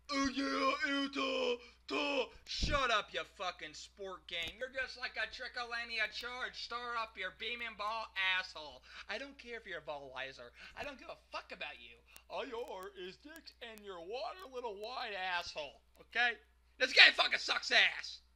Oh yeah, shut up, you fucking sport game. You're just like a trickle-any charge. Stir up your beaming ball asshole. I don't care if you're a ballizer. I don't give a fuck about you. All you're is dicks and your water little wide asshole. Okay? This game fucking sucks ass.